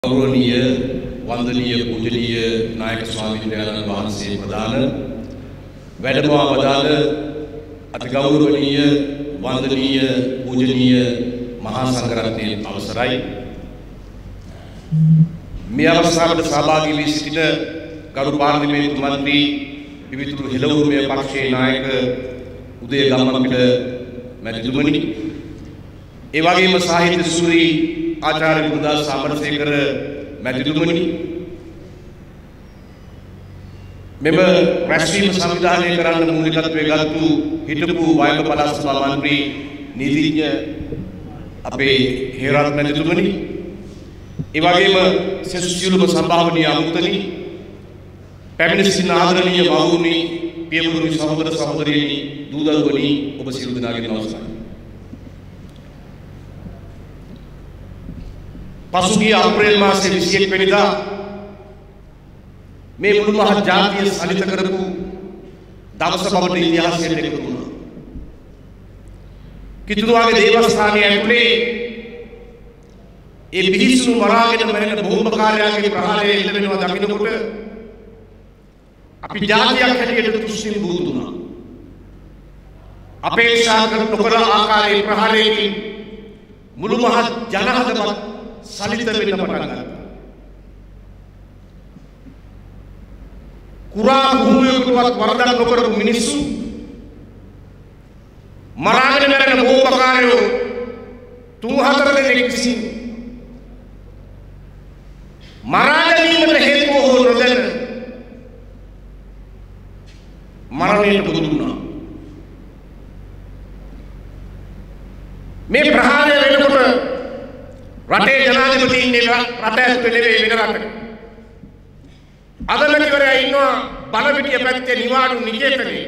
गौरवनीय वंदनीय पूजनीय नायक स्वामी वහන්සේ प्रधान වැඩමවා වදාළ අති ගෞරවනීය වන්දනීය पूजनीय මහා සංඝරත්නයේ අවසරයි මේ අවස්ථාවට සහභාගී වී සිටින ගරු පාර්ලිමේන්තු මන්ත්‍රී විවිධ හෙළවුරුමේ පක්ෂයේ නායක උදය ගම්මන්පිල මැතිතුමනි ඒ වගේම සාහිත්‍ය සූරී ආචාර්ය ගුණදාස සමරසේකර මැතිතුමනි මෙම රැස්වීම සංවිධානය කරන්න මූලිකත්වයේ ගත්තු හිටපු වයඹ පළාත් සභා මන්ත්‍රී නීතිඥ අපේ හේරත් මැතිතුමනි ඒ වගේම සියලුම සම්භාවනීය අමුත්තනි පැමිණ සිටින ආදරණීය මවුනි පියවරුනි සහෝදර සහෝදරියනි දූ දරුවනි ඔබ සියලු දෙනාගේ නමස්කාරයි. පසුගිය අප්‍රේල් මාසයේ 21 වෙනිදා මේ මුළු මහත් ජාතිය සලිත කරපු දවස බවට ඉතිහාසයට එකතු වුණා. කිතුරුවාගේ දේවස්ථානයේ ඇතුලේ ඒ බිහිසුණු මරාගෙන මැරෙන බෝම්බකාරයාගේ ප්‍රහාරය එල්ල වෙනවා දකින්නකොට අපි ජාතියක් හැටියට තුෂ්ණිම් බුදු වුණා. අපේක්ෂා නොකර ආකාරයේ ප්‍රහාරයකින් මුළු මහත් ජනහදවත් සලිත වෙන්න පටන් ගත්තා. කුරා භූමියකටවත් වරදක් නොකරපු මිනිස්සු මරාගෙන මැරෙන බෝම්බකාරයෝ 3-4 දෙනෙක් විසින් මරා ගැනීමට හේතුව හෝ නොදැන මරණයට පුරුදු වුණා. මේ ප්‍රහාරය වෙනකොට රටේ ජනාධිපති ඉන්නේ රට ඇතුලේ නෙවෙයි වෙන රටක. අගමැතිවරයා ඉන්නවා බලපිටිය පැත්තේ නිවාඩු නිකේතනේ.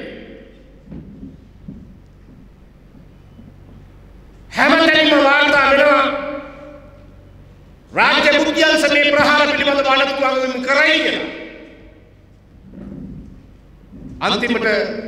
හැමතැනම වාර්තා වෙනවා රාජ්‍ය බුද්ධියන්ස මේ ප්‍රහාර පිළිබඳව අනතුරුවම කරයි කියලා. අන්තිමට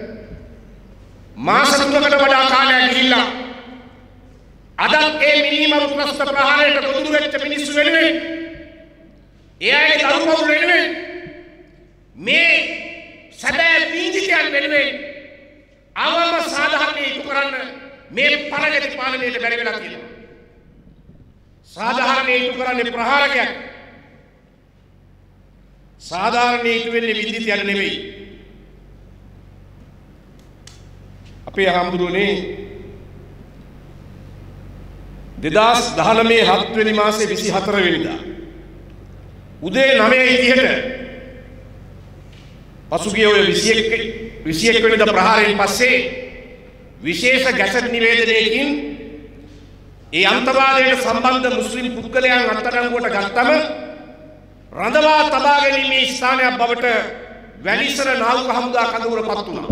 මාස 3කට වඩා කාලයක් ගිහිල්ලා අදත් ඒ මිනිමරු ප්‍රස්ත ප්‍රහාරයට ගොදුරු වෙච්ච මිනිස්සු වෙනුවෙන් එයාගේ දරුවෝ වෙනුවෙන් මේ සැබෑ වීදිකයන් වෙනුවෙන් අවම සාධාරණේ ඉටු කරන්න මේ පරගති පාලනයට බැරි වෙලා තියෙනවා. සාධාරණේ ඉටු කරන්නේ ප්‍රහාරකයක්. සාධාරණේ ඉටු වෙන්නේ විදිතියන් නෙවෙයි. අපේ හම්බුරුනේ 2019 7 වෙනි මාසේ 24 වෙනිදා උදේ 9:30ට පසුගිය ඔය 21 වෙනිදා ප්‍රහාරයෙන් පස්සේ විශේෂ ගැසට් නිවේදනයකින් ඒ අන්තවාදයට සම්බන්ධ මුස්ලිම් පුද්ගලයන් අත්අඩංගුවට ගත්තම රඳවා තබා ගැනීමේ ස්ථානයක් බවට වැලිසර නාවික හමුදා කඳවුර පත් වුණා.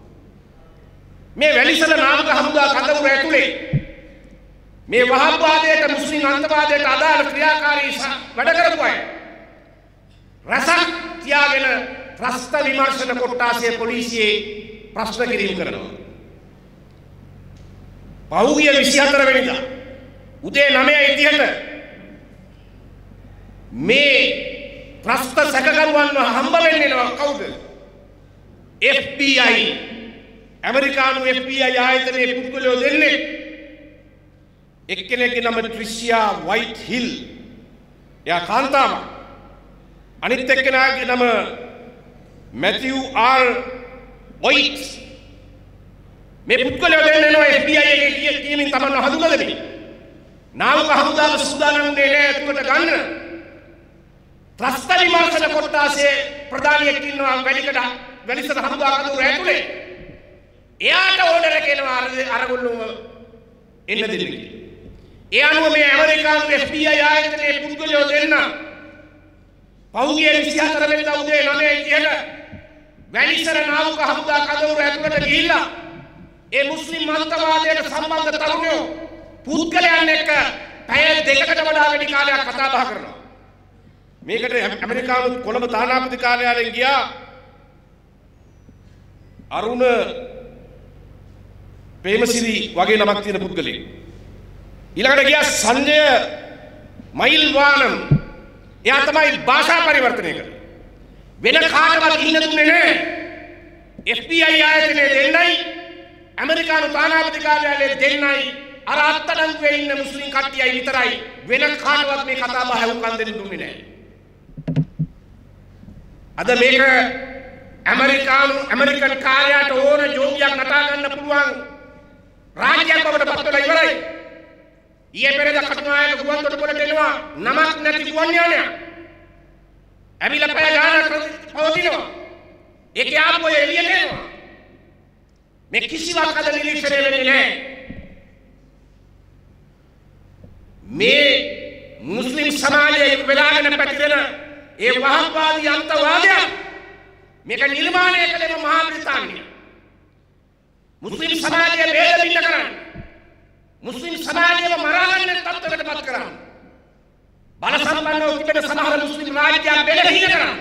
මේ වැලිසර නාවික හමුදා කඳවුර ඇතුලේ මේ වහබ්වාදයට මුස්ලිම් අන්තවාදයට අදාළ ක්‍රියාකාරී වැඩ කරපු අය රසක් තියාගෙන ප්‍රස්ත විමර්ශන කොට්ටාසයේ පොලිසියේ ප්‍රශ්න කිරීම කරනවා. පහුගිය 24 වෙනිදා උදේ 9:30ට මේ ප්‍රස්ත සැකකරුවන්ව හම්බ වෙන්නේනවා කවුද? FBI ඇමරිකානු FBI ආයතනයේ පුද්ගලයෝ දෙන්නේ. එක්කෙනෙක්ගේ නම ට්‍රිෂියා වයිට් හිල්. එයා කාන්තාවක්. අනිත් එක්කෙනාගේ නම මැතිව් ආර් වයිට්. මේ පුද්ගලයෝ දෙන්නෙනවා FBI එකේ කියමින් තමන්ව හඳුනලා දෙන්නේ. නාවික හමුදාව සූදානම් වෙන්නේ ඇතුළට ගන්න. ත්‍රස්ත විමර්ශන කොට්ටාසේ ප්‍රධානියෙක් ඉන්නවා වැලිසර හමුදා කඳවුර ඇතුලේ. එයාට ඕඩර් එක එනවා අරගොල්ලෝ එන්න දෙන්න කියලා. ඒ අනුව මේ ඇමරිකානු FBI ආයතනයේ පුද්ගලයෝ දෙන්න පහුගිය 24 වෙනිදා උදේ 9:30ට වැලිසර නාවික හමුදා කඳවුර ඇතුළට ගිහිල්ලා ඒ මුස්ලිම් අන්තවාදයට සම්බන්ධ තරුණයෝ පුද්ගලයන් එක්ක පැය 2කට වඩා වැඩි කාලයක් කතා බහ කරනවා. මේකට ඇමරිකානු කොළඹ තානාපති කාර්යාලයෙන් ගියා අරුණ ප්‍රේමසිරි වගේ නමක් තියෙන පුද්ගලෙක්. ඊළඟට ගියා සංජය මයිල් වානම් එයා තමයි භාෂා පරිවර්තනය කරේ. වෙන කාටවත් ඉන්න දුන්නේ නැහැ. FBI ආයතනයේ දෙන්නයි ඇමරිකානු තානාපති කාර්යාලයේ දෙන්නයි අර අත්තඩංගුවේ ඉන්න මුස්ලිම් කට්ටියයි විතරයි වෙන කාටවත් මේ කතා බහ වුකන් දෙන්න දුන්නේ නැහැ. අද මේක ඇමරිකන් කාර්යාලයට ඕන ජෝගියක් නටා ගන්න පුළුවන් රාජ්‍යයක් බවට පත් වෙලා ඉවරයි. ඊයේ පෙරේද කටුනායක ගුවන්තොටුපළට එනවා නමක් නැති ගුවන් යානයක්. ඇවිල්ලා පැය ගානක් පවතිනවා. ඒකේ ආපු අය එළියට එනවා. මේ කිසිවක් අද නිරීක්ෂණය වෙන්නේ නැහැ. මේ මුස්ලිම් සමාජයේ වෙලාගෙන පැතිරෙන ඒ වහල්වාදී අන්තවාදය මේක නිර්මාණය කළේ මහා බ්‍රිතාන්‍යය. මුස්ලිම් සමාජය ભેද බිඳ කරන්නේ. මුස්ලිම් සමාජයව මරාගන්න තත්ත්වයකට පත් කරන්නේ. බල සම්පන්නව තිබෙන සමහර මුස්ලිම් රාජ්‍යයන් බෙදහින කරන්නේ.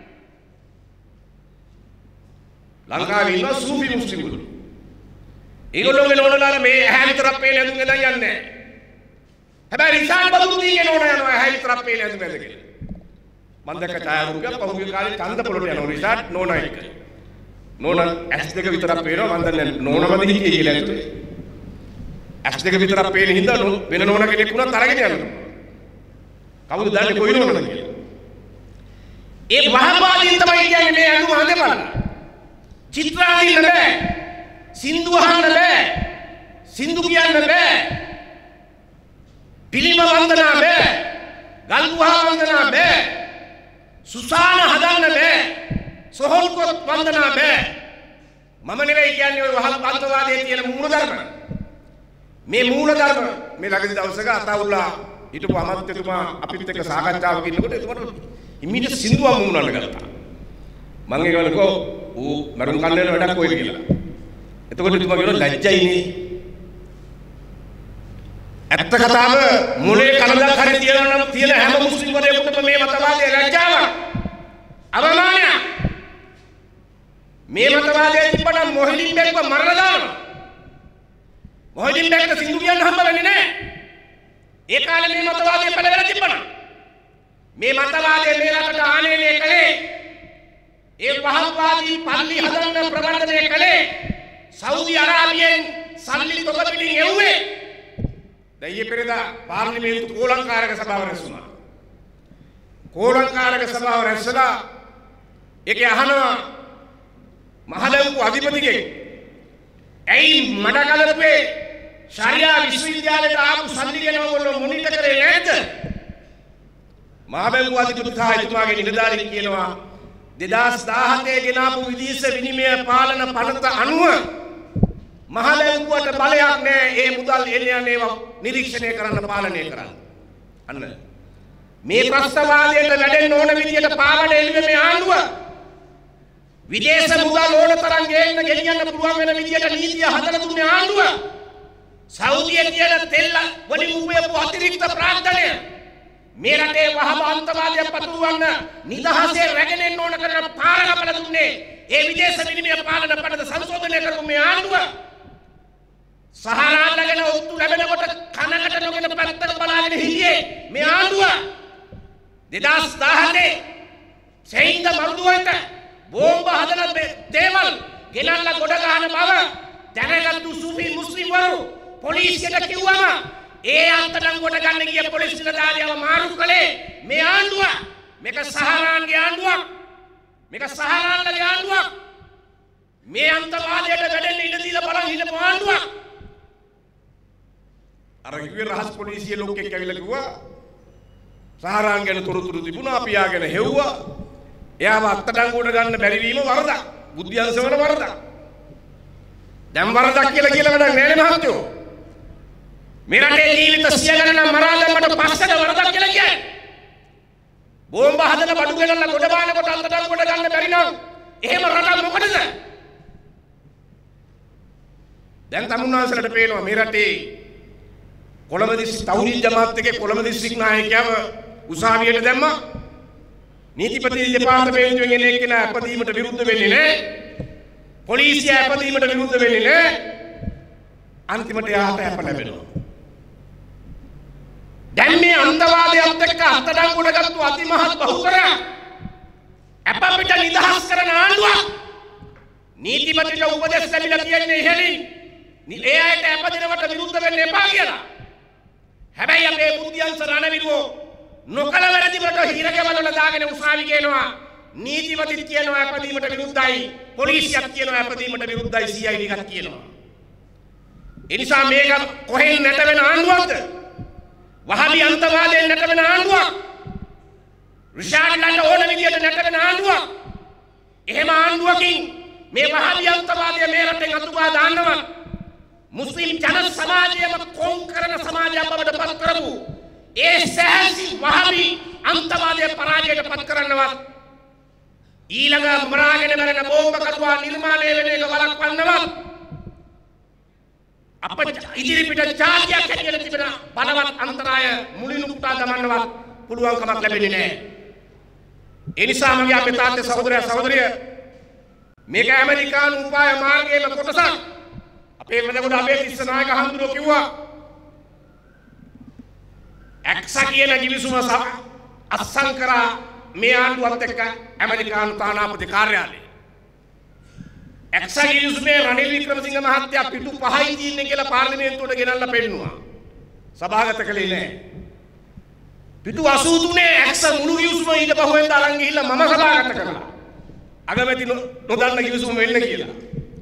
ලංකාවේ ඉන්න සූෆි මුස්ලිම්වරු. ඒගොල්ලෝගේ නෝනලා මේ ඇහැ විතරක් පේන ඇඳුම් ඇඳන් යන්නේ නැහැ. හැබැයි රිසාන් බදුදීගේ නෝන යනවා ඇහැ විතරක් පේන ඇඳුම් ඇඳගෙන. මම දැක්ක ඡායාරූපයක් පහුගිය කාලේ කන්දපොළට යනවා රිසාට් නෝනා එක්ක. නෝනා S2 විතරක් පේනවා මම දන්නේ නෝනමද හිටියේ කියලා හිතුවේ. S2 විතරක් පේන හින්දා වෙන නෝනා කෙනෙක් වුණත් අරගෙන යනවා. කවුද දන්නේ කොයි නෝනද කියලා. ඒ වහල්වාදීන් තමයි කියන්නේ මේ ඇඳුම අඳපල්ලා. චිත්‍ර අඳින්න බෑ. සින්දු අහන්න බෑ. සින්දු කියන්න බෑ. පිළිම වන්දනා බෑ. ගල් ගුහා වන්දනා බෑ. සුසාන හදන්න බෑ. සොහොන් කොත් වන්දනා බෑ. මම නෙවෙයි කියන්නේ ඔය වහල් අන්තවාදයේ තියෙන මූලධර්ම. මේ මූලධර්ම මේ ළඟදී දවසක අතවුල්ලා හිටපු අමාත්‍යතුමා අපිත් එක්ක සාකච්ඡාවක ඉන්නකොට එතකොට ඉමිට සින්දුවක් මුමුණන්න ගත්තා. මම ඒකවලකෝ ඌ මරුන් කන්නේල වැඩක් කොයිද කියලා. එතකොට එතුමා කියනවා ලැජ්ජයිනේ. ඇත්ත කතාව මොලේ කනදක් හරි තියෙන හැම මුස්ලිම් වරයෙකුටම මේ මතවාදයේ ලැජ්ජාවක්. අවමානයක්. මේ මතවාදයේ තිබ්බනම් මොහිදින් බෙක්ව මරලා දානවා. මොහිදින් බෙක්ට සින්දු කියන්න හම්බ වෙන්නේ නැහැ. ඒ කාලේ මේ මතවාදයේ පළවෙලා තිබ්බනම් මේ මතවාදයේ මේ රටට ආනයනය කළේ ඒ වහල්වාදී පල්ලි හදන්න ප්‍රබන්ධනය කළේ සෞදි අරාබියෙන් සල්ලි තොග පිටින් එව්වේ. දැන් ඊයේ පෙරේදා පාර්ලිමේන්තු කෝලංකාරක සභාව රැස්ුණා. කෝලංකාරක සභාව රැස්වලා ඒකේ අහනවා මහලංකු අධිපතිගෙන් ඇයි මඩකලපේ ශාරියා විශ්වවිද්‍යාලයට ආපු සල්ලි ගැන ඔයගොල්ලෝ මොනිටර් කරේ නැද්ද? මහබැංකුව අධිපති සහායතුමාගේ නිලධාරීන් කියනවා 2017 ගෙනාපු විදේශ විනිමය පාලන පනත අනුව මහබැංකුවට බලයක් නැහැ ඒ මුදල් එන්නේ යන්නේවා නිරීක්ෂණය කරන්න පාලනය කරන්න. අන්න මේ ප්‍රස්තාවාදයට වැඩෙන්න ඕන විදියට පාලනය එළියේ මේ ආණ්ඩුව විදේශ මුදල් ඕන තරම් ගෙනියන්න පුළුවන් වෙන විදියට නීතිය හදලා දුන්නේ ආණ්ඩුව. සෞදියේ තියෙන තෙල් වලින් උපයපු අතිරික්ත ප්‍රාර්ථනය මේ රටේ වහම අන්තවාදය පතුරවන්න නිදහසේ රැගෙන එන්න ඕන කරන පාර කපලා දුන්නේ ඒ විදේශ විනිමය පාලන පනත සංශෝධනය කරපු මේ ආණ්ඩුව. සහරාලගෙන ඔත්තු ලැබෙනකොට කනකට නොගෙන පැත්තට බලාගෙන හිටියේ මේ ආණ්ඩුව. 2017 සෙයින්ද මරුදුවට බෝම්බ හදන දේවල් ගෙනල්ලා ගොඩ ගන්න බව දැනගත්තු සුෆි මුස්ලිම්වරු පොලිසියට කිව්වම ඒ අන්තඩංගුවට ගන්න ගිය පොලිස් නිලධාරියව මාරු කළේ මේ ආණ්ඩුව. මේක සහරාන්ගේ ආණ්ඩුවක්. මේක සහරාන්ගේ ආණ්ඩුවක්. මේ අන්තවාදයට වැඩෙන්න ඉඩ දීලා බලන් හිටපු ආණ්ඩුවක්. අර කිව්වේ රහස් පොලිසිය ලොක්ෙක් ඇවිල්ලා කිව්වා සහරාන් ගැන තොරතුරු තිබුණා අපි යාගෙන හෙව්වා. එයාව අත්අඩංගුවට ගන්න බැරි වීම වරදක්. බුද්ධියංශවල වරදක්. දැන් වරදක් කියලා වැඩක් නෑ නේ මහත්තයෝ. මේ රටේ ජීවිත 100 ගණන් මරා දැම්මට පස්සට වරදක් කියලා කියන්නේ. බෝම්බ හදලා බඩු ගෙනල්ලා ගොඩ බානකොට අත්අඩංගුවට ගන්න බැරි නම් එහෙම රටක් මොකටද? දැන් තමුන්වන්සලට පේනවා මේ රටේ කොළඹ දිස්ත්‍රික් තවුහිද් ජමාත් එකේ කොළඹ දිස්ත්‍රික් නායකයව උසාවියට දැම්මා. නීතිපති දෙපාර්තමේන්තුවෙන් එන එක්කෙනා අපදීමට විරුද්ධ වෙන්නේ නැහැ. පොලිසිය අපදීමට විරුද්ධ වෙන්නේ නැහැ. අන්තිමට යාට අප ලැබෙනවා. දැන් මේ අන්තවාදයත් එක්ක අත්අඩංගුවට ගත්තු අතිමහත් බහුතරය අප අපිට නිදහස් කරන ආණ්ඩුවක් නීතිමත්ට උපදෙස් ලැබිලා කියන්නේ ඉහෙලින් ඒ අයට අපදිනවට විරුද්ධ වෙන්න එපා කියලා. හැබැයි අපේ බුද්ධියන්ස රණවිරුවෝ නොකල වැරදි වලට හිරගෙවල් වල දාගෙන උසාවි කියනවා නීතිමතිත් කියනවා අපදීමට විරුද්ධයි පොලිසියත් කියනවා අපදීමට විරුද්ධයි CID එකක් කියනවා. ඒ නිසා මේක කොහෙන් නැත වෙන ආණ්ඩුවක්ද? වහබි අන්තවාදයෙන් නැත වෙන ආණ්ඩුවක්. රිෂාඩ්ලන්ට ඕන විදියට නැත වෙන ආණ්ඩුවක්. එහෙම ආණ්ඩුවකින් මේ වහබි අන්තවාදය මේ රටෙන් අතුගා දාන්නවා. මුස්ලිම් ජන සමාජයම කොන් කරන සමාජයක් බවට පත් කරපු ඒ සෑහසි වහබි අන්තවාදය පරාජයට පත් කරන්නවත් ඊළඟ මරාගෙන මරන බෝම්බ කටුවා නිර්මාණය වෙන එක වළක්වන්නවත් අප ඉදිරිපිට ජාතියක් හැටියට තිබෙන බලවත් අන්තරාය මුලින් උපුටා දමන්නවත් පුළුවන් කමක් ලැබෙන්නේ නැහැ. ඒ නිසා මගේ අපේ තාත්තේ සහෝදරයා සහෝදරිය මේක ඇමරිකානු උපාය මාර්ගයේම කොටසක්. අපේ වෙනකොට අපේ තිස්ස නායක හඳුරෝ කිව්වා එක්සා කියන කිවිසුම අත්සන් කරා මේ ආණ්ඩුවත් එක්ක ඇමරිකානු තානාපති කාර්යාලය. එක්සා කිවිසුමේ රනිල් වික්‍රමසිංහ මහත්තයා පිටු 5යි තියෙන්නේ කියලා පාර්ලිමේන්තුවට ගෙනල්ලා පෙන්නුවා. සභාගත කළේ නැහැ. පිටු 83 එක්සා මුළු කිවිසුම ඊට පහුවෙන්ද අරන් ගිහිල්ලා මම සභාගත කළා. අගමැති නොදන්න කිවිසුම වෙන්න කියලා.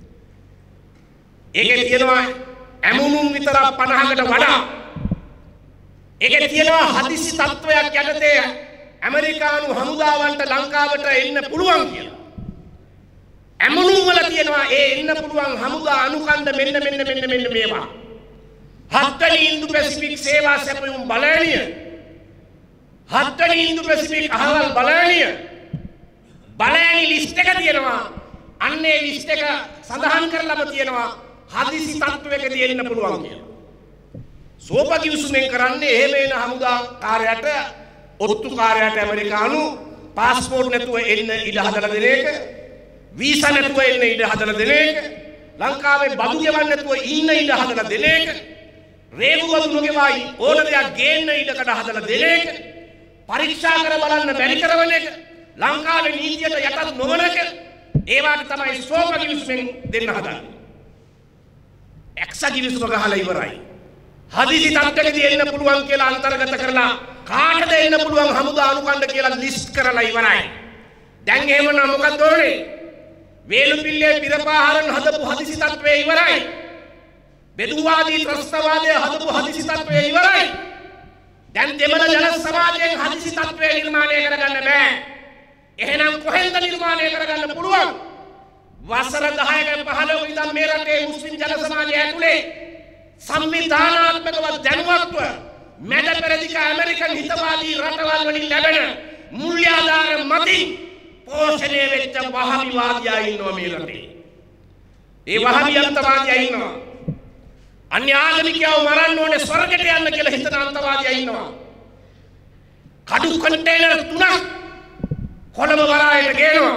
ඒකේ තියෙනවා ඇමුණුම් විතර 50කට වඩා ඒකේ තියෙනවා හදිසි තත්වයක් යටතේ ඇමරිකානු හමුදාවන්ට ලංකාවට එන්න පුළුවන් කියලා. ඇමුණුම් වල තියෙනවා ඒ එන්න පුළුවන් හමුදා අනුකණ්ඩ මෙන්න මේවා. 7 වෙනි ඉන්දු පැසිෆික් සේවා සැපයුම් බලෑනිය 7 වෙනි ඉන්දු පැසිෆික් අහවල් බලෑනිය බලෑනි ලිස්ට් එක තියෙනවා. අන්නේ ලිස්ට් එක සඳහන් කරලාම තියෙනවා හදිසි තත්වයකදී එන්න පුළුවන් කියලා. සෝපකිවිසුමෙන් කරන්නේ එහෙම එන හමුදා කාර්යයට ඔත්තු කාර්යයට ඇමරිකානු පාස්පෝර්ට් නැතුව එන්න ඉඩ හදලා දෙන එක, වීසා නැතුව එන්න ඉඩ හදලා දෙන එක, ලංකාවේ බදු ගෙවන්න නැතුව ඉන්න ඉඩ හදලා දෙන එක, රේගු බදු නොගෙවයි ඕන දෙයක් ගේන්න ඉඩකට හදලා දෙන එක, පරීක්ෂා කර බලන්න බැරි කරන එක, ලංකාවේ නීතියට යටත් නොවන එක, ඒවට තමයි සෝපකිවිසුමෙන් දෙන්න හදන්නේ. එක්සා කිවිසුම ගහලා ඉවරයි. හදිසි තත්ත්වයකදී එන්න පුළුවන් කියලා අන්තර්ගත කරලා කාටද එන්න පුළුවන් හමුදා අනුකණ්ඩ කියලා ලිස්ට් කරලා ඉවරයි. දැන් එහෙමනම් මොකද ඕනේ? වේලුපිල්ලේ පිරපාහරන් හදපු හදිසි තත්ත්වය ඉවරයි. බෙදුවාදී ත්‍රස්තවාදය හදපු හදිසි තත්ත්වය ඉවරයි. දැන් දෙමළ ජන සමාජයෙන් හදිසි තත්ත්වය නිර්මාණය කරගන්න බෑ. එහෙනම් කොහෙන්ද නිර්මාණය කරගන්න පුළුවන්? වසර 10ක 15ක ඉඳන් මේ රටේ මුස්ලිම් ජන සමාජය ඇතුලේ සංවිධානාත්මකව දැනුවත්ව මැද පෙරදිග ඇමරිකන් හිතවාදී රටවල් වලින් ලැබෙන මුල්‍යාධාර මතින් පෝෂණය වෙච්ච වහබිවාදියා ඉන්නවා මේ රටේ. ඒ වහබි අන්තවාදියා ඉන්නවා. අන්‍ය ආගමිකයව මරන්න ඕනේ ස්වර්ගයට යන්න කියලා හිතන අන්තවාදියා ඉන්නවා. කඩු කන්ටේනර් 3ක් කොළඹ වරායට ගේනවා.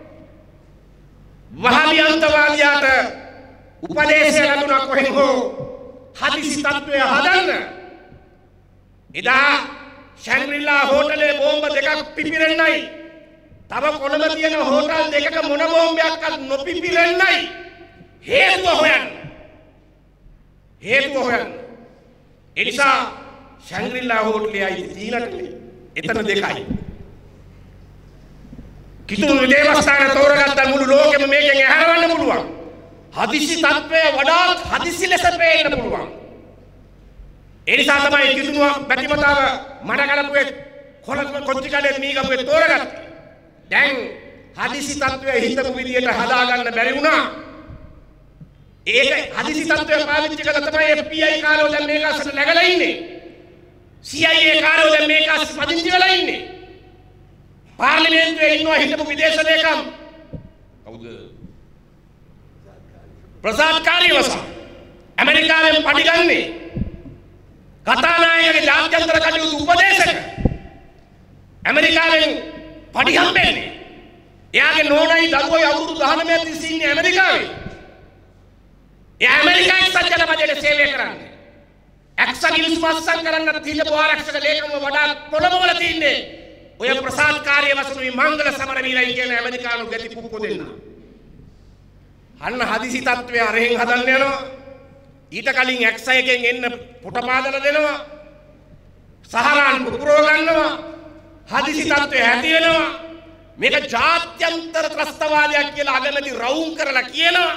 වහබි අන්තවාදියාට උපදේශය ලැබුණා කොහෙන් හෝ හදිසි තත්ත්වය හදන්න. එදා ශැන්ග්‍රීලා හෝටලේ බෝම්බ දෙකක් පිපිරෙන්නයි. තව කොළඹ තියෙන හෝටල් දෙකක මොන බෝම්බයක්වත් නොපිපිරෙන්නයි හේතුව හොයන්න. ඒ නිසා ශැන්ග්‍රීලා හෝටලෙයි තීනටලේ එතන දෙකයි. කිතුණු දේවස්ථාන තෝරගත්ත මුළු ලෝකෙම මේකෙන් ඇහැරවන්න පුළුවන්. හදිසි තත්ත්වය වඩාත් හදිසි ලෙස පේන්න පුළුවන්. ඒ නිසා තමයි කිතුණුව බැතිමතාව මඩකලපුවේ කොච්චිකඩේ මීගපුවේ තෝරගත්තේ. දැන් හදිසි තත්ත්වය හිතපු විදියට හදාගන්න බැරි වුණා. ඒක හදිසි තත්ත්වය පාවිච්චි කළා තමයි FBI කාරෝ දැන් මේක අස්සට läගලා ඉන්නේ. CIA කාරෝ දැන් මේක අස්ස පදිංචි වෙලා ඉන්නේ. පාර්ලිමේන්තුවේ ඉන්නවා හිටපු විදේශ ලේකම් කවුද? ප්‍රසාද් කාර්යවස ඇමරිකාවෙන් පඩිගන්නේ කතානායකගේ ජාත්‍යන්තර කටයුතු උපදේශක ඇමරිකාවෙන් පඩි හම්බෙන්නේ. එයාගේ නෝනයි දරුවෝයි අවුරුදු 19 තිස්සේ ඉන්නේ ඇමරිකාවේ. එයා ඇමරිකාවේ සත්‍යල බජට සේවය කරන්නේ. එක්සත් ගිවිසුම අත්සන් කරන්න තියපු ආරක්ෂක ලේකම්ව වඩා පොළඹවල තින්නේ ඔය ප්‍රසාදකාරී වසුරුයි මංගල සමරවීරයි කියන ඇමරිකානු ගැති පුක්කො දෙන්න. අන්න හදිසි තත්ත්වය අරහෙන් හදන්න යනවා. ඊට කලින් එක්ස එකෙන් එන්න පුටපාදලා දෙනවා. සහරාන් පුපුරව ගන්නවා. හදිසි තත්ත්වය ඇති වෙනවා. මේක ජාත්‍යන්තර ත්‍රස්තවාදයක් කියලා අගමැති රවුම් කරලා කියනවා.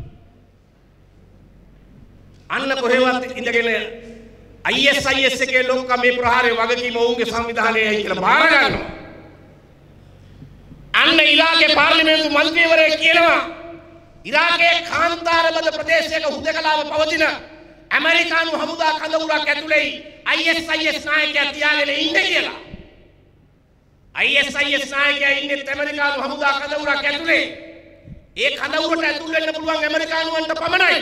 අන්න කොහෙවත් ඉඳගෙන ISIS එකේ ලොක්ක මේ ප්‍රහාරයේ වගකීම ඔවුන්ගේ සංවිධානයයි කියලා බාර ගන්නවා. අන්න ඉරාකේ පාර්ලිමේන්තු මන්ත්‍රීවරයෙක් කියනවා ඉරාකේ කාන්තාරබද ප්‍රදේශයක හුදකලාව පවතින ඇමරිකානු හමුදා කඳවුරක් ඇතුලේ ISIS නායකයා තියාගෙන ඉන්නේ කියලා. ISIS නායකයා ඉන්නේ ඇමරිකානු හමුදා කඳවුරක් ඇතුලේ. ඒ කඳවුරට ඇතුල් වෙන්න පුළුවන් ඇමරිකානුවන්ට පමණයි.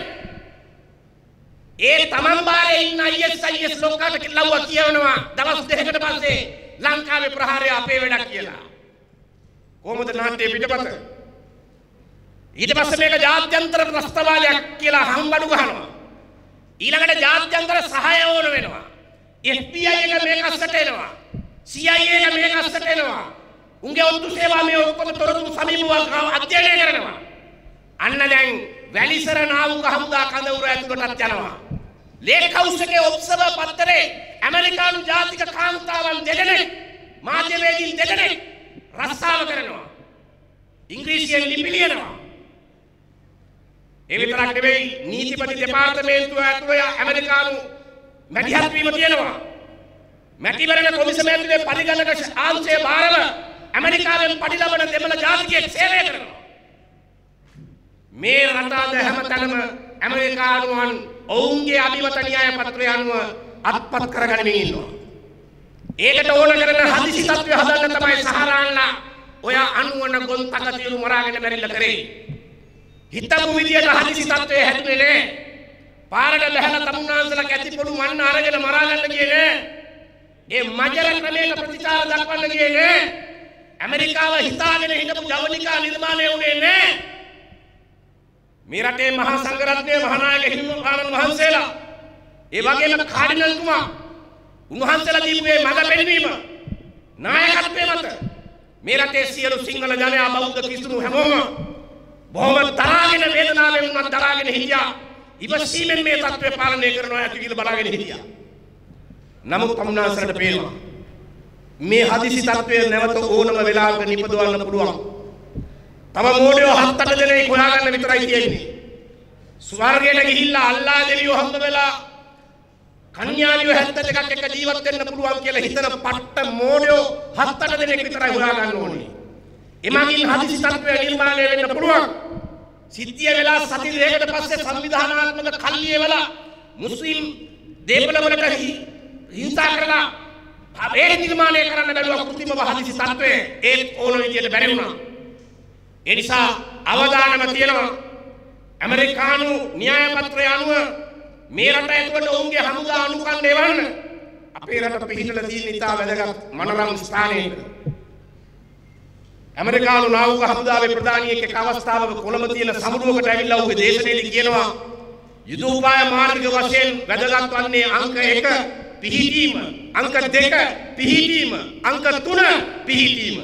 ඒ තමන් බාරේ ඉන්න ISIS ලෝකකට කිල්ලවුවා කියවනවා දවස් දෙකකට පස්සේ ලංකාවේ ප්‍රහාරය අපේ වැඩක් කියලා. කොහොමද නාට්‍යයේ පිටපත? ඊට පස්සේ මේක ජාත්‍යන්තර ත්‍රස්තවාදයක් කියලා හම්බඩු ගහනවා. ඊළඟට ජාත්‍යන්තර සහාය ඕන වෙනවා. FBI එක මේකස්සට එනවා. CIA එක මේකස්සට එනවා. උන්ගේ ඔත්තු සේවා මේ ඔක්කොම තොරතුරු සමීපව අධ්‍යයනය කරනවා. අන්න දැන් වැලිසර නාවුක හමුදා කඳවුර ඇතුළටත් යනවා. ලේක් හවුස් එකේ ඔබ්සර්වර් පත්තරේ ඇමරිකානු ජාතික කාන්තාවන් දෙදෙනෙක් මාධ්‍යවේදීන් දෙදෙනෙක් රස්සාව කරනවා. ඉංග්‍රීසියෙන් ලිපි ලියනවා. ඒ විතරක් නෙවෙයි නීතිපති දෙපාර්තමේන්තුව ඇතුළේ ඇමරිකානු මැදිහත් වීම තියෙනවා. මැතිවරණ කොමිසම ඇතුලේ පරිගණක ආංශය බාරව ඇමරිකාවෙන් පඩි ලබන දෙමළ ජාතිකයෙක් සේවය කරනවා. මේ රට අද හැමතැනම ඇමරිකානුවන් ඔවුන්ගේ අභිමත න්‍යාය පත්‍රය අනුව අත්පත් කරගනිමින් ඉන්නවා. ඒකට ඕන කරන හදිසි තත්ත්වය හදන්න තමයි සහරාන්ලා ඔය 90 ගොන් තකතිරු මරාගෙන මැරිලා කරේ. හිතපු විදියට හදිසි තත්ත්වය හැදුනේ නෑ. පාරට ලැහැලා තමුන්නාන්සලා කැටි පොඩු මන්න අරගෙන මරා ගන්න ගියේ නෑ. ඒ මජර ක්‍රමයක ප්‍රතිචාර දක්වන්න ගියේ නෑ. ඇමරිකාව හිතාගෙන හිටපු ජවනිකා නිර්මාණය වුණේ නෑ. මේ රටේ මහා සංඝරත්නයේ මහානායක හිමිපාණන් වහන්සේලා ඒ වගේම කාඩිනල්තුමා උන්වහන්සේලා දීපු මේ මඟ පෙන්වීම නායකත්වයේ මත මේ රටේ සියලු සිංහල ජනයා බෞද්ධ කිසිදු හැමෝම බොහොම තරාගෙන වේදනාවෙන් උනත් තරාගෙන හිටියා. ඉවසීමෙන් මේ තත්ත්වය පාලනය කරනවා ඇති කියලා බලාගෙන හිටියා. නමුත් තමුන්නාන්සලට පේනවා මේ හදිසි තත්ත්වය නැවත ඕනම වෙලාවක නිපදවන්න පුළුවන්. තම මෝඩයෝ 7-8 දෙනෙක් හොයාගන්න විතරයි තියෙන්නේ. ස්වර්ගයට ගිහිල්ලා අල්ලා දෙවියෝ හම්බ වෙලා කන්‍යාලියෝ 72ක් එක්ක ජීවත් වෙන්න පුළුවන් කියලා හිතන පට්ට මෝඩයෝ 7-8 දෙනෙක් විතරයි හොයාගන්න ඕනේ. එමගින් හදිසි තත්ත්වය නිර්මාණය වෙන්න පුළුවන්. සිද්ධිය වෙලා සති දෙකකට පස්සේ සංවිධානාත්මක කල්ලිය වෙලා මුස්ලිම් දේපල වලට හිංසා කරලා ඒ නිර්මාණය කරන්න බැලුවා කෘත්‍රිමව හදිසි තත්ත්වය ඒ ඕන විදියට බැරි වුණා. ඒ නිසා අවදානම තියෙනවා ඇමරිකානු න්‍යාය පත්‍රය අනුව මේ රට ඇතුළට ඔවුන්ගේ හමුදා අනුකම්ප එවන්න අපේ රට පිහිටලා තියෙන ඉතා වැදගත් මනරම් ස්ථානයක ඇමරිකානු නාවික හමුදාවේ ප්‍රධානියෙක් එක් අවස්ථාවක කොළඹ තියෙන සමුදුවකට ඇවිල්ලා ඔහුගේ දේශනයේදී කියනවා යුදෝපාය මාර්ග වශයෙන් වැදගත් වන්නේ අංක 1 පිහිටීම, අංක 2 පිහිටීම, අංක 3 පිහිටීම.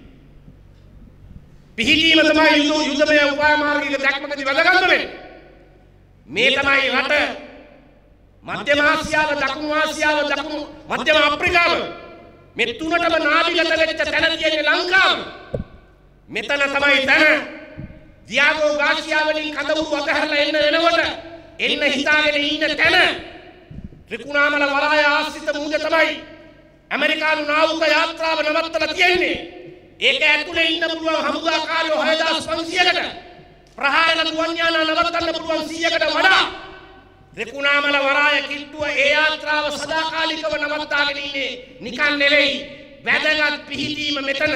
පිහිටීම තමයි යුදමය උපාය මාර්ගික දැක්මකදී වැදගත් වෙන්නේ. මේ තමයි රට මධ්‍යම ආසියාව, දකුණු ආසියාව, මධ්‍යම අප්‍රිකාව මේ තුනටම නාභිගත වෙච්ච තැන තියෙන්නේ ලංකාව. මෙතන තමයි තැන දියාගෝ ගාසියා වලින් කඳවුරු අතහැරලා එන්න වෙනකොට එන්න හිතාගෙන ඉන්න තැන ත්‍රිකුණාමල වරාය ආශ්‍රිත මුහුද තමයි ඇමරිකානු නාවික යාත්‍රාව නවත්තලා තියෙන්නේ. ඒක ඇතුලේ ඉන්න පුළුවන් හමුදාකාරයෝ 6500කට ප්‍රහාරණ ගුවන් යාන නවත්තන්න පුළුවන් 100කට වඩා ත්‍රිකුණාමල වරාය කිට්ටුව ඒ යාත්‍රාව සදාකාලිකව නවත්තාගෙන ඉන්නේ. නිකන් නෙවෙයි වැදගත් පිහිටීම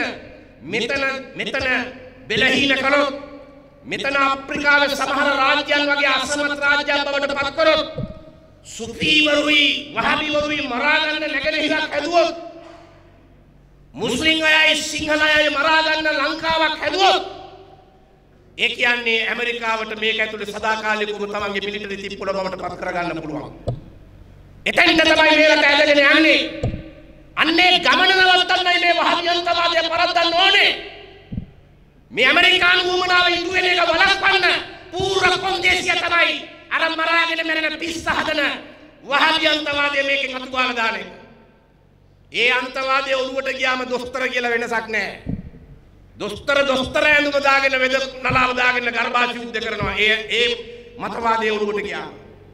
මෙතන බෙලහීන කළොත් මෙතන අප්‍රිකාවේ සමහර රාජ්‍යයන් වගේ අසමත් රාජ්‍යයන් බවට පත් කරොත් සුෆීවරුයි වහබිවරුයි මරා ගන්න නැගෙනහිරක් හැදුවොත් මුස්ලිම් අයයි සිංහල අයයි මරා ගන්න ලංකාවක් හැදුවොත් ඒ කියන්නේ ඇමරිකාවට මේක ඇතුලේ සදාකාලිකවම තමන්ගේ මිලිටරි තිප්පොළ බවට පත් කරගන්න පුළුවන්. එතෙන්ට තමයි මේකට ඇදගෙන යන්නේ. අන්නේ ගමන නවත්තන්නයි මේ වහාබියන්තවාදය පරද්දන්න ඕනේ. මේ ඇමරිකානු වුමනාව ඉටු වෙන එක වළක්වන්න පූර්ව කොන්දේසිය තමයි අර මරාගෙන මැරෙන පිස්ස හදන වහාබියන්තවාදය මේකෙන් අතුගාලා දාන එක. ඒ අන්තවාදයේ ඔළුවට ගියාම දොස්තර කියලා වෙනසක් නැහැ. දොස්තර ඇඳුම දාගෙන වෙද නලාව දාගෙන ගර්භාෂ යුද්ධ කරනවා. ඒ මතවාදයේ ඔළුවට ගියාම.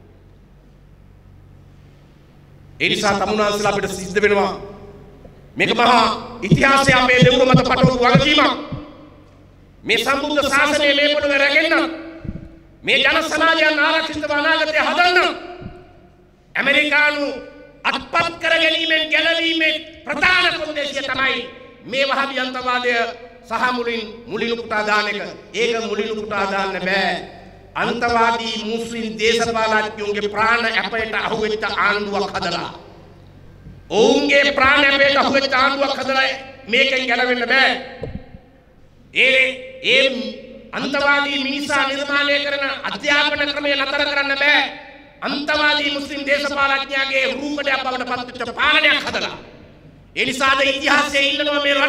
ඒ නිසා තමුන්වහන්සේලා අපිට සිද්ධ වෙනවා මේක මහා ඉතිහාසයේ අපේ දෙවුර මත පටවපු වගකීමක්. මේ සම්බුද්ධ ශාසනය මේ පොළොවේ රැකෙන්න, මේ ජන සමාජයන් ආරක්ෂිතව අනාගතය හදන්න ඇමරිකානු අත්පත් කර ගැනීමෙන් ගැලවීමේ ප්‍රධාන කොන්දේසිය තමයි මේ වහාබියන්තවාදය සහ මුලින් උපුටා දාන එක. ඒක මුලින් උපුටා දාන්න බෑ. අන්තවාදී මුස්ලිම් දේශපාලඥයන්ගේ ප්‍රාණ අපයට අහුවෙච්ච ආණ්ඩුවක් හදලා, ඔවුන්ගේ ප්‍රාණ අපයට අහුවෙච්ච ආණ්ඩුවක් හදලා මේකෙන් ගැලවෙන්න බෑ. ඒ අන්තවාදී මිනිසා නිර්මාණය කරන අධ්‍යාපන ක්‍රමය නතර කරන්න බෑ. අන්තවාදී මුස්ලිම් දේශපාලඥයාගේ රූපඩයක් බවට පත්වෙච්ච පාලනයක් හදලා. ඒ නිසාද ඉතිහාසයේ ඉල්ලනවා මේ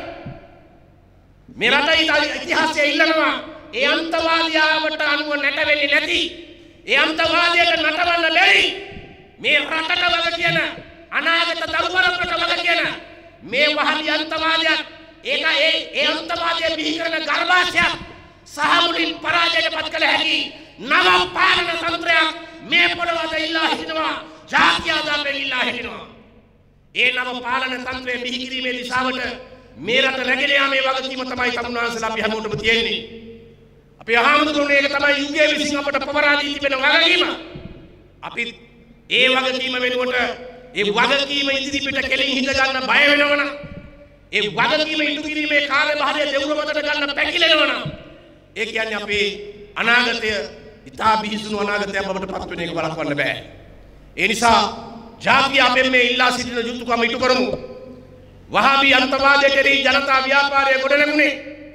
රට ඉතිහාසයේ ඉල්ලනවා ඒ අන්තවාදයාවට අනුව නැටවෙන්නේ නැති, ඒ අන්තවාදයට නටවන්න බැරි මේ රටට වග කියන, අනාගත දරුවරකට වග කියන මේ වහාබි අන්තවාදයක්, ඒක ඒ අන්තවාදයේ බිහි කරන ගර්භාෂයක් සහ මුලින් පරාජයට පත් කළ හැකි නව පාලන තන්ත්‍රයක් මේ පොළොවට ඉල්ලා හිටිනවා. ජාතිය ආදරයෙන් ඉල්ලා හිටිනවා. ඒ නව පාලන තන්ත්‍රය බිහි කිරීමේ දිශාවට මේ රට රැගෙන යාමේ වගකීම තමයි තමුන්වහන්සේලා අපි හැමෝටම තියෙන්නේ. අපි අහමුදුනේ ඒක තමයි යුගයේ විසින් අපට පවරා දී තිබෙන වගකීම. අපි ඒ වගකීම වෙනුවට ඒ වගකීම ඉදිරිපිට කෙලින් හිත ගන්න බය වෙනවනම්, ඒ වගකීම ඉටු කිරීමේ කාර්යභාරය දෙවුර මතට ගන්න පැකිලෙනවනම්, ඒ කියන්නේ අපේ අනාගතය ඉතා බිහිසුණු අනාගතයක් බවට පත් වෙන එක බලවන්න බෑ. ඒ නිසා ජාතිය අපෙන් මේ ඉල්ලා සිටින යුතුයකම ඉටු කරමු. වහාබි අන්තවාදයේ කෙරෙහි ජනතා ව්‍යාපාරය ගොඩනැගුණේ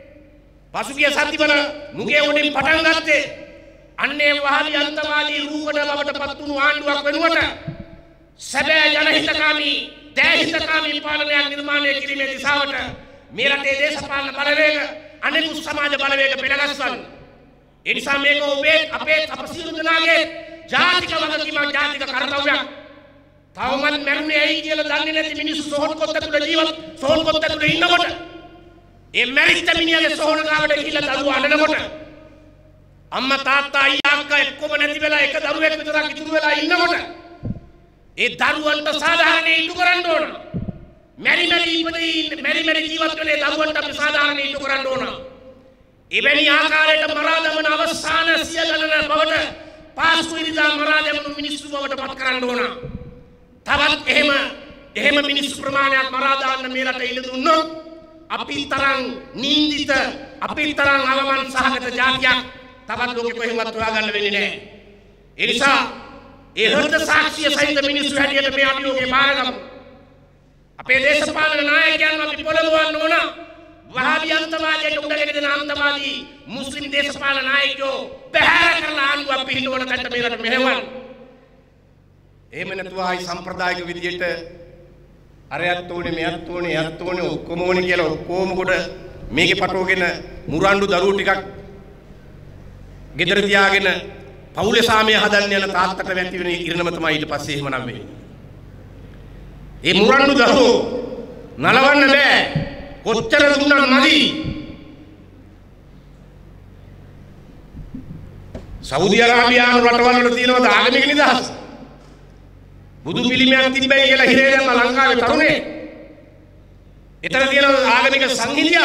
පසුගිය සතිවල මුගේ උඩින් පටන් ගත්තේ අන්නේ වහාබි අන්තවාදී රූපඩ බවට පත් වුණු ආණ්ඩුවක් වෙනුවට සැබෑ ජනහිතකාමී, දේශහිතකාමී පාලනයක් නිර්මාණය කිරීමේ දිශාවට මේ රටේ දේශපාලන බලවේග අනෙකුත් සමාජ බලවේග පෙළගස්වන්න. ඒ නිසා මේක ඔබේ අපේ අපසිරු දෙනාගේ ජාතික වගකීමක්, ජාතික කර්තව්‍යයක්. තවමත් මැරුණේ ඇයි කියලා දන්නේ නැති මිනිස්සු සෝහන් කොත්තකුල ඉන්නකොට, ඒ මැරිච්ච මිනිහගේ සෝහන ගාවට ගිහිල්ලා දරුවා අඬනකොට, අම්මා තාත්තා අයියා අක්කා එක්කම නැති වෙලා එක දරුවෙක් විතරක් ඉතුරු වෙලා ඉන්නකොට, ඒ දරුවන්ට සාධාරණේ ඉටු කරන්න ඕන. මැරි ජීවත් වෙන දරුවන්ට අපි සාධාරණේ ඉටු කරන්න ඕන. එවැනි ආකාරයට මරා දමන අවසාන සිය ගණන බවට පාස්කු ඉරිදා මරා දමන මිනිස්සු බවට පත් කරන්න ඕන. තවත් එහෙම මිනිස්සු ප්‍රමාණයක් මරා දාන්න මේ රට ඉල්ල දුන්නොත් අපි තරම් නින්දිත, අපි තරම් අවමන් සහගත ජාතියක් තවත් ලෝකෙ කොහෙවත් හොයාගන්න වෙන්නේ නැහැ. ඒ නිසා ඒ හෘද සාක්ෂිය සහිත මිනිස්සු හැටියට මේ අභියෝගය බාරගමු. අපේ දේශපාලන නායකයන් අපි පොළඹවන්න ඕන. වහාබි අන්තවාදයට උඩගෙන දෙන අන්තවාදී මුස්ලිම් දේශපාලන නායකයෝ පැහැර කරලා ආණ්ඩුවක් පිහිටවන තැනට මේ රට මෙහෙවන්න. එහෙම නැතුව ආයි සම්ප්‍රදායික විදියට අරයත් ඕනේ, මෙයත් ඕනේ, එයත් ඕනේ, ඔක්කොම ඕනේ කියලා ඔක්කොම කොට මේකේ පටවගෙන මුරණ්ඩු දරුවෝ ටිකක් ගෙදර තියාගෙන පවුලේ සාමය හදන්න යන තාත්තට වැටි වෙන ඉරණම තමයි ඊට පස්සේ එහෙම නම් වෙන්නේ. ඒ මුරණ්ඩු දරුවෝ නලවන්න බෑ. කොච්චර දුන්නත් මදි. සෞදි අරාබියානු රටවල් වල තියෙනවද ආගමික නිදහස? බුදු පිළිමයක් තිබ්බයි කියලා හිරේ දැම්ම ලංකාවේ තරුණේ. එතන තියෙන ආගමික සංහිඳිය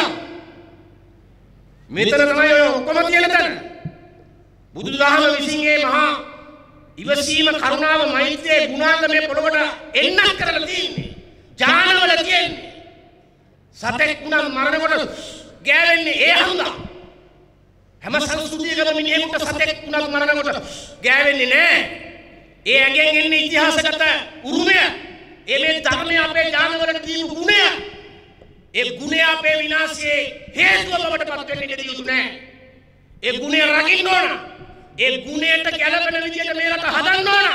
මෙතන තමයි ඔය ඔක්කොම තියෙන තැන. බුදුදහම විසින් මේ මහා ඉවසීම, කරුණාව, මෛත්‍රිය ගුණාංග මේ පොළොවට එන්නක් කරලා තියෙන්නේ. ඥානවල තියෙන්නේ. සතෙක් උනම් මරනකොට ගෑවෙන්නේ ඒ හන්දා. හැම සංස්කෘතියකම මිනිහෙකුට සතෙක් උනම් මරනකොට ගෑවෙන්නේ නැහැ. ඒ ඇඟෙන් එන්නේ ඉතිහාසගත උරුමය. ඒ මේ ධර්මය අපේ ඥානවලට දීපු ගුණය. ඒ ගුණය අපේ විනාශයේ හේතුව බවට පත් වෙන්න ඉඩ යුතු නැහැ. ඒ ගුණය රකින්න ඕන. ඒ ගුණයට ගැළපෙන විදිහට මේ රට හදන්න ඕන.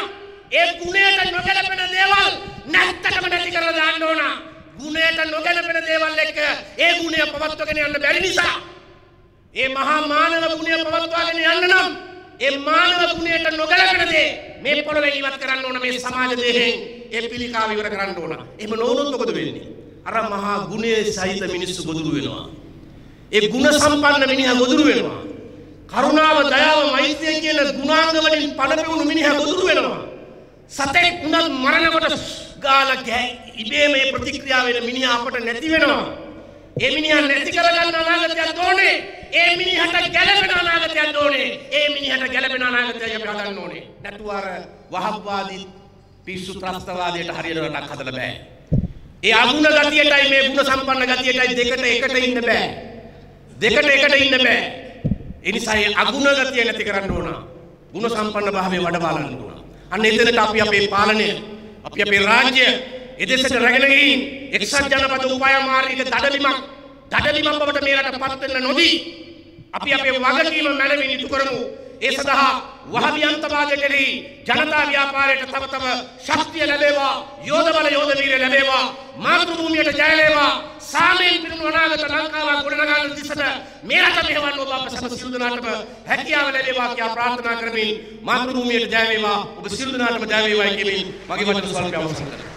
ඒ ගුණයට නොගැලපෙන දේවල් නැත්තටම නැති කරලා දාන්න ඕන. ගුණයට නොගැලපෙන දේවල් එක්ක ඒ ගුණය පවත්වාගෙන යන්න බැරි නිසා ඒ මහා මානව ගුණය පවත්වාගෙන යන්න නම් ඒ මානව ගුණයට නොගැලපෙන දේ මේ පොළොවේ ඉවත් කරන්න ඕන. මේ සමාජ දෙයෙන් ඒ පිළිකාව ඉවර කරන්න ඕන. එහෙම නොවුනොත් මොකද වෙන්නේ? අර මහා ගුණයේ සහිත මිනිස්සු ගොදුරු වෙනවා. ඒ ගුණ සම්පන්න මිනිහා ගොදුරු වෙනවා. කරුණාව, දයාව, මෛත්‍රිය කියන ගුණාංග වලින් පළපෙවුණු මිනිහා ගොදුරු වෙනවා. සතෙක් උනත් මරණකොට ගාලා ඉබේම මේ ප්‍රතික්‍රියාව වෙන මිනිහා අපට නැති වෙනවා. ඒ මිනිහා නැති කරගන්න අනාගතයක් ඕනේ. ඒ මිනිහට ගැළපෙන අනාගතයක් ඕනේ. ඒ මිනිහට ගැළපෙන අනාගතයක් අපි හදන්න ඕනේ. නැතුව අර වහබ්වාදී පිස්සු ත්‍රස්තවාදයට හරියට රටක් හදලා බෑ. ඒ අගුණ ගතියටයි මේ ගුණ සම්පන්න ගතියටයි දෙකට එකට ඉන්න බෑ. දෙකට එකට ඉන්න බෑ. ඒ නිසා ඒ අගුණ ගතිය නැති කරන්න ඕන. ගුණ සම්පන්න භාවය වඩවාලන්න ඕන. අන්න එතනට අපි අපේ පාලනය, අපි අපේ රාජ්‍ය එදෙසට රැගෙන ගිහින් එක්සත් ජනපද උපාය මාර්ගික දඩලිමක් බවට මේ රට පත් වෙන්න නොදී අපි අපේ වගකීම මැනවින් ඉටු කරමු. ඒ සඳහා වහබි අන්තවාදය කෙරෙහි ජනතා ව්‍යාපාරයට තව තව ශක්තිය ලැබේවා, යෝධ බල යෝධ වීර්ය ලැබේවා, මාතෘ භූමියට ජය ලැබේවා. සාමයෙන් පිරුණු අනාගත ලංකාවක් ගොඩනගාන දිසට මේ රට මෙහෙවන්න ඔබ අප සැම සියලු දෙනාටම හැකියාව ලැබේවා කියලා ප්‍රාර්ථනා කරමින් මාතෘ භූමියට ජය වේවා, ඔබ සියලු දෙනාටම ජය වේවායි කියමින් මගේ වචන ස්වල්පය අවසන් කරනවා.